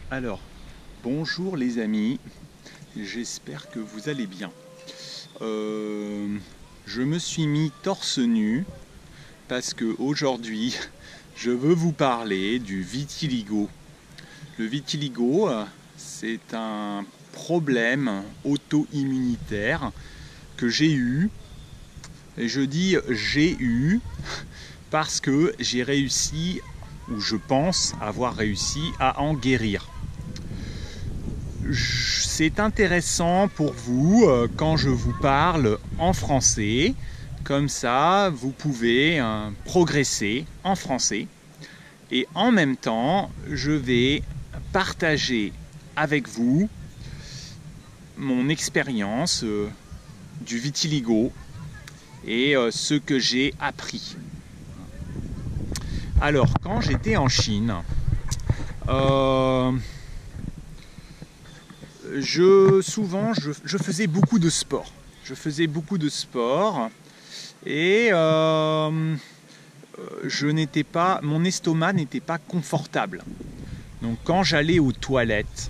Alors, bonjour les amis, j'espère que vous allez bien. Je me suis mis torse nu parce que aujourd'hui, je veux vous parler du vitiligo. Le vitiligo, c'est un problème auto-immunitaire que j'ai eu. Et je dis j'ai eu parce que j'ai réussi, ou je pense avoir réussi à en guérir. C'est intéressant pour vous quand je vous parle en français. Comme ça, vous pouvez progresser en français. Et en même temps, je vais partager avec vous mon expérience du vitiligo et ce que j'ai appris. Alors, quand j'étais en Chine, je faisais beaucoup de sport. Et mon estomac n'était pas confortable. Donc quand j'allais aux toilettes,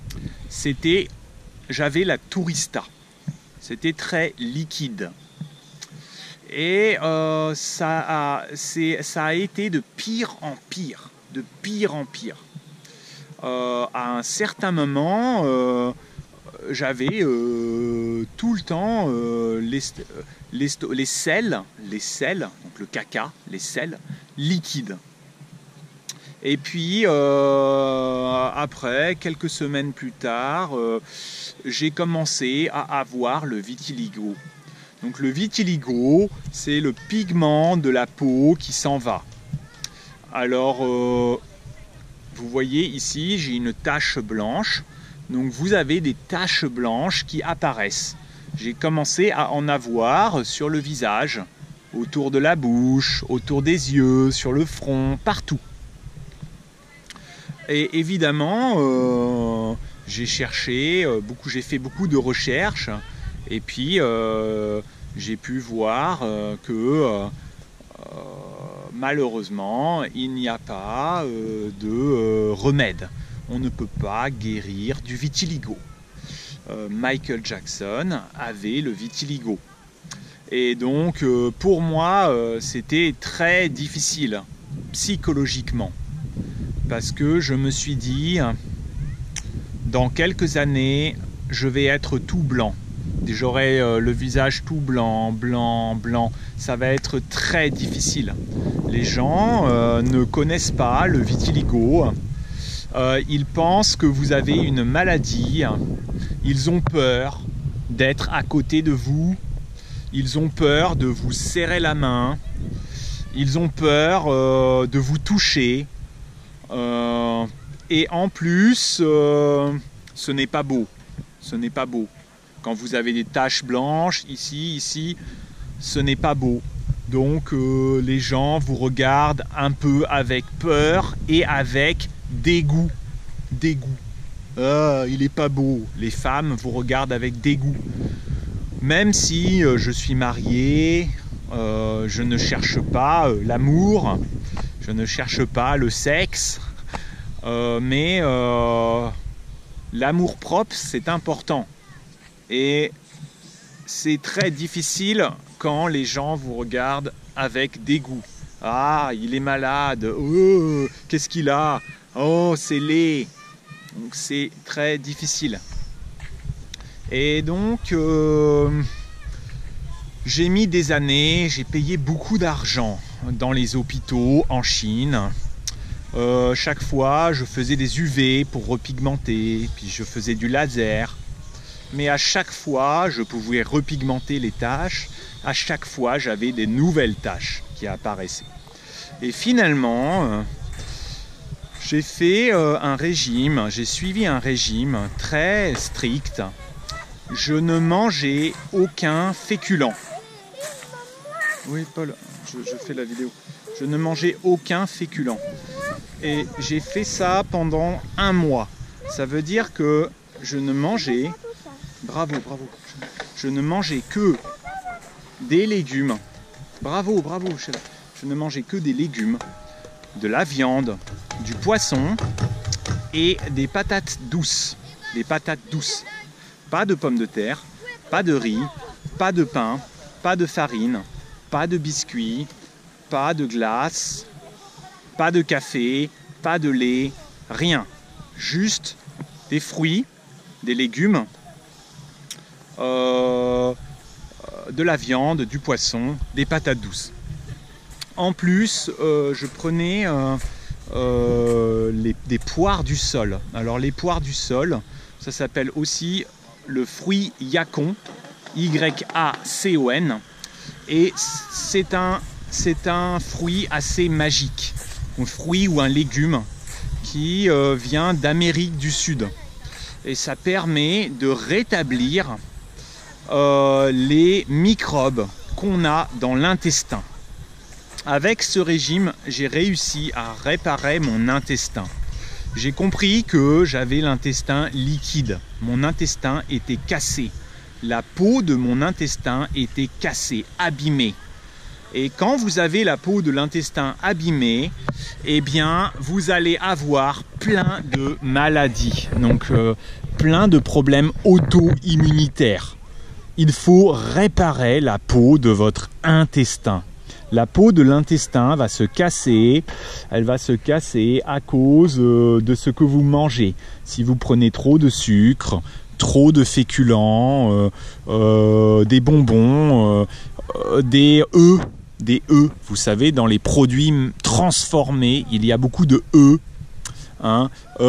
j'avais la tourista. C'était très liquide. Et ça a été de pire en pire. À un certain moment, j'avais tout le temps les selles, donc le caca, les selles liquides. Et puis après, quelques semaines plus tard, j'ai commencé à avoir le vitiligo. Donc le vitiligo, c'est le pigment de la peau qui s'en va. Alors, vous voyez ici, j'ai une tache blanche. Donc vous avez des taches blanches qui apparaissent. J'ai commencé à en avoir sur le visage, autour de la bouche, autour des yeux, sur le front, partout. Et évidemment, j'ai fait beaucoup de recherches. Et puis, j'ai pu voir que malheureusement, il n'y a pas de remède. On ne peut pas guérir du vitiligo. Michael Jackson avait le vitiligo. Et donc, pour moi, c'était très difficile, psychologiquement. Parce que je me suis dit, dans quelques années, je vais être tout blanc. J'aurai le visage tout blanc. Ça va être très difficile. Les gens ne connaissent pas le vitiligo. Ils pensent que vous avez une maladie. Ils ont peur d'être à côté de vous. Ils ont peur de vous serrer la main. Ils ont peur de vous toucher. Et en plus, ce n'est pas beau. Quand vous avez des taches blanches, ici, ce n'est pas beau. Donc les gens vous regardent un peu avec peur et avec dégoût. Ah, il est pas beau. Les femmes vous regardent avec dégoût. Même si je suis marié, je ne cherche pas l'amour, je ne cherche pas le sexe, mais l'amour-propre, c'est important. Et c'est très difficile quand les gens vous regardent avec dégoût. Ah, il est malade. Oh, qu'est-ce qu'il a? Oh, c'est laid. Donc c'est très difficile. Et donc, j'ai mis des années, j'ai payé beaucoup d'argent dans les hôpitaux en Chine. Chaque fois, je faisais des UV pour repigmenter, puis je faisais du laser. Mais à chaque fois, je pouvais repigmenter les taches. À chaque fois, j'avais des nouvelles taches qui apparaissaient. Et finalement, j'ai fait j'ai suivi un régime très strict. Je ne mangeais aucun féculent. Oui, Paul, je fais la vidéo. Je ne mangeais aucun féculent. Et j'ai fait ça pendant 1 mois. Ça veut dire que je ne mangeais... Bravo. Je ne mangeais que des légumes. Bravo, Sheila. Je ne mangeais que des légumes, de la viande, du poisson et des patates douces. Des patates douces. Pas de pommes de terre, pas de riz, pas de pain, pas de farine, pas de biscuits, pas de glace, pas de café, pas de lait, rien. Juste des fruits, des légumes, de la viande, du poisson, des patates douces. En plus, je prenais des poires du sol. Alors les poires du sol, ça s'appelle aussi le fruit yacon, Y-A-C-O-N, et c'est un fruit assez magique, un fruit ou un légume qui vient d'Amérique du Sud. Et ça permet de rétablir les microbes qu'on a dans l'intestin. Avec ce régime, j'ai réussi à réparer mon intestin. J'ai compris que j'avais l'intestin liquide. Mon intestin était cassé. La peau de mon intestin était cassée, abîmée. Et quand vous avez la peau de l'intestin abîmée, eh bien, vous allez avoir plein de maladies. Donc, plein de problèmes auto-immunitaires. Il faut réparer la peau de votre intestin. La peau de l'intestin va se casser, elle va se casser à cause de ce que vous mangez. Si vous prenez trop de sucre, trop de féculents, des bonbons, des œufs, vous savez, dans les produits transformés, il y a beaucoup de œufs. Hein.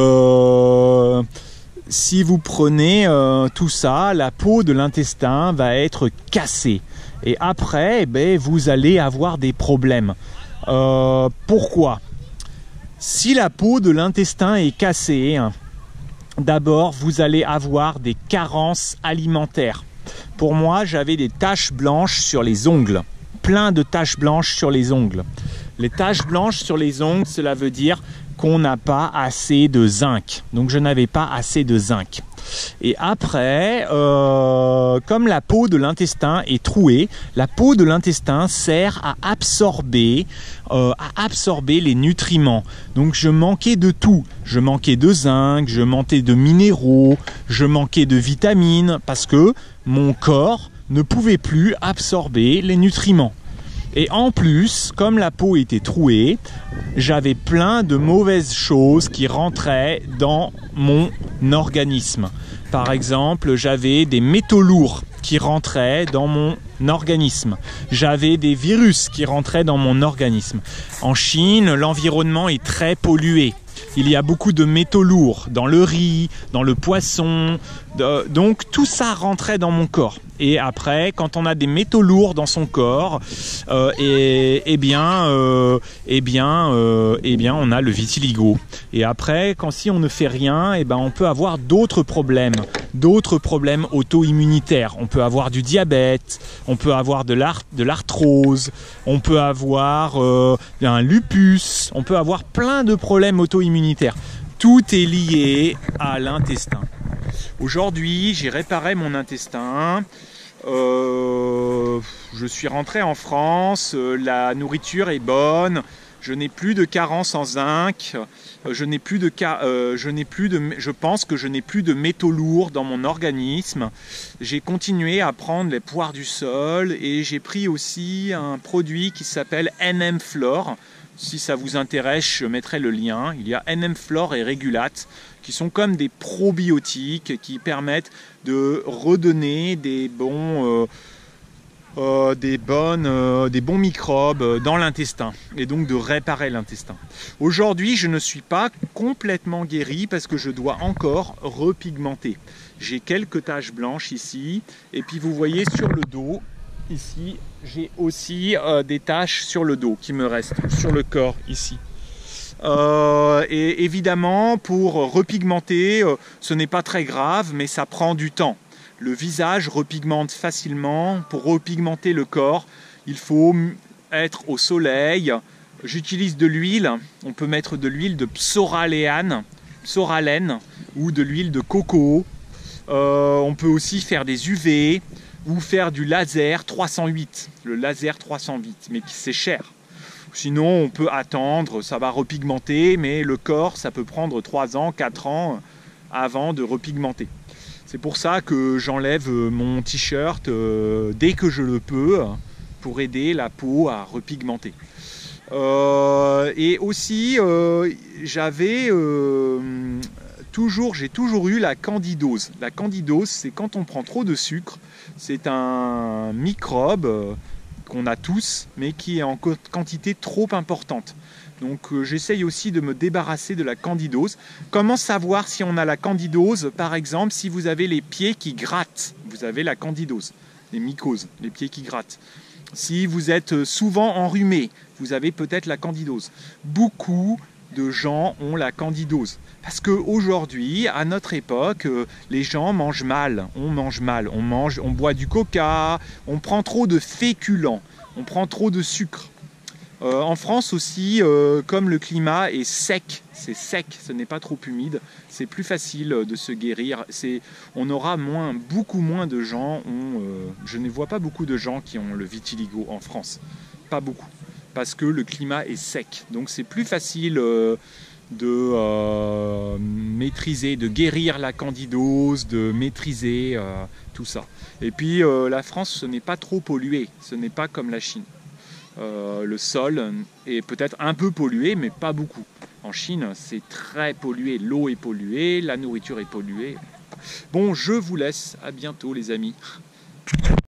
Si vous prenez tout ça, la peau de l'intestin va être cassée. Et après, vous allez avoir des problèmes. Pourquoi? Si la peau de l'intestin est cassée, d'abord, vous allez avoir des carences alimentaires. Pour moi, j'avais des taches blanches sur les ongles. Plein de taches blanches sur les ongles. Les taches blanches sur les ongles, cela veut dire qu'on n'a pas assez de zinc. Donc, je n'avais pas assez de zinc. Et après, comme la peau de l'intestin est trouée, la peau de l'intestin sert à absorber les nutriments. Donc je manquais de tout. Je manquais de zinc, je manquais de minéraux, je manquais de vitamines parce que mon corps ne pouvait plus absorber les nutriments. Et en plus, comme la peau était trouée, j'avais plein de mauvaises choses qui rentraient dans mon organisme. Par exemple, j'avais des métaux lourds qui rentraient dans mon organisme. J'avais des virus qui rentraient dans mon organisme. En Chine, l'environnement est très pollué. Il y a beaucoup de métaux lourds dans le riz, dans le poisson. Donc tout ça rentrait dans mon corps. Et après, quand on a des métaux lourds dans son corps, on a le vitiligo. Et après, si on ne fait rien, on peut avoir d'autres problèmes auto-immunitaires. On peut avoir du diabète, on peut avoir de l'arthrose, on peut avoir un lupus, on peut avoir plein de problèmes auto-immunitaires. Tout est lié à l'intestin. Aujourd'hui, j'ai réparé mon intestin. Je suis rentré en France. La nourriture est bonne. Je n'ai plus de carence en zinc. Je pense que je n'ai plus de métaux lourds dans mon organisme. J'ai continué à prendre les poires du sol et j'ai pris aussi un produit qui s'appelle NM Flore. Si ça vous intéresse, je mettrai le lien. Il y a NM Flore et Régulate qui sont comme des probiotiques qui permettent de redonner des bons microbes dans l'intestin et donc de réparer l'intestin. Aujourd'hui, je ne suis pas complètement guéri parce que je dois encore repigmenter. J'ai quelques taches blanches ici et puis vous voyez sur le dos, ici, j'ai aussi des taches sur le dos qui me restent, sur le corps ici. Et évidemment, pour repigmenter, ce n'est pas très grave, mais ça prend du temps. Le visage repigmente facilement. Pour repigmenter le corps, il faut être au soleil. J'utilise de l'huile. On peut mettre de l'huile de psoralène ou de l'huile de coco. On peut aussi faire des UV ou faire du laser 308. Le laser 308, mais c'est cher. Sinon, on peut attendre, ça va repigmenter, mais le corps, ça peut prendre 3 ans, 4 ans avant de repigmenter. C'est pour ça que j'enlève mon t-shirt dès que je le peux pour aider la peau à repigmenter. Et aussi, j'ai toujours eu la candidose. La candidose, c'est quand on prend trop de sucre. C'est un microbe qu'on a tous, mais qui est en quantité trop importante. Donc j'essaye aussi de me débarrasser de la candidose. Comment savoir si on a la candidose? Par exemple, si vous avez les pieds qui grattent, vous avez la candidose, les mycoses, les pieds qui grattent. Si vous êtes souvent enrhumé, vous avez peut-être la candidose. Beaucoup de gens ont la candidose. Parce qu'aujourd'hui, à notre époque, les gens mangent mal. On mange mal. On boit du coca, on prend trop de féculents, on prend trop de sucre. En France aussi, comme le climat est sec, c'est sec, ce n'est pas trop humide, c'est plus facile de se guérir. On aura beaucoup moins de gens, je ne vois pas beaucoup de gens qui ont le vitiligo en France, pas beaucoup, parce que le climat est sec. Donc c'est plus facile de maîtriser, de guérir la candidose, de maîtriser tout ça. Et puis la France, ce n'est pas trop pollué, ce n'est pas comme la Chine. Le sol est peut-être un peu pollué, mais pas beaucoup. En Chine, c'est très pollué. L'eau est polluée, la nourriture est polluée. Bon, je vous laisse. À bientôt, les amis.